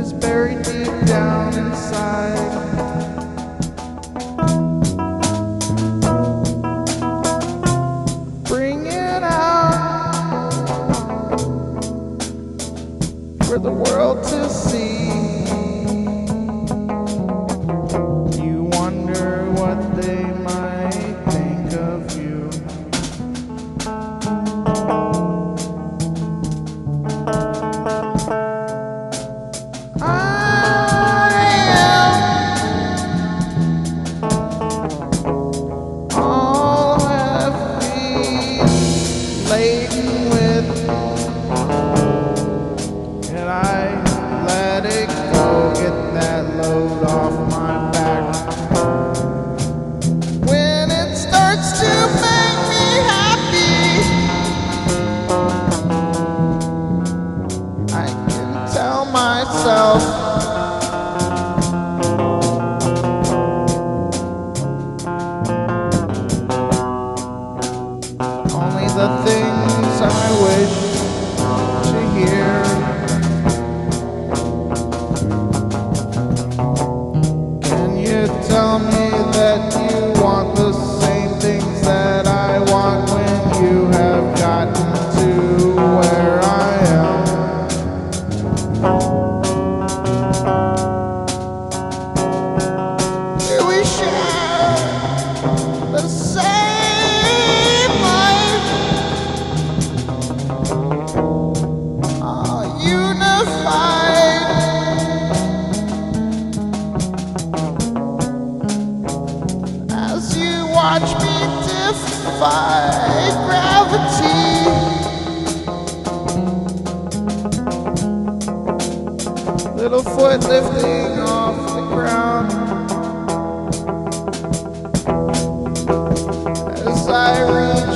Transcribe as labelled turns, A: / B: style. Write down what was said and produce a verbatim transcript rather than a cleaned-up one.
A: is buried deep down inside. Bring it out for the world to see. You wonder what they might think of you. Laden with, and I let it go, get that load off my back. When it starts to make me happy, I can tell myself only the things I wish to hear. Can you tell me that you want the same things that I want when you have gotten to where I am? Do we share the same as you watch me defy gravity? Little foot lifting off the ground as I reach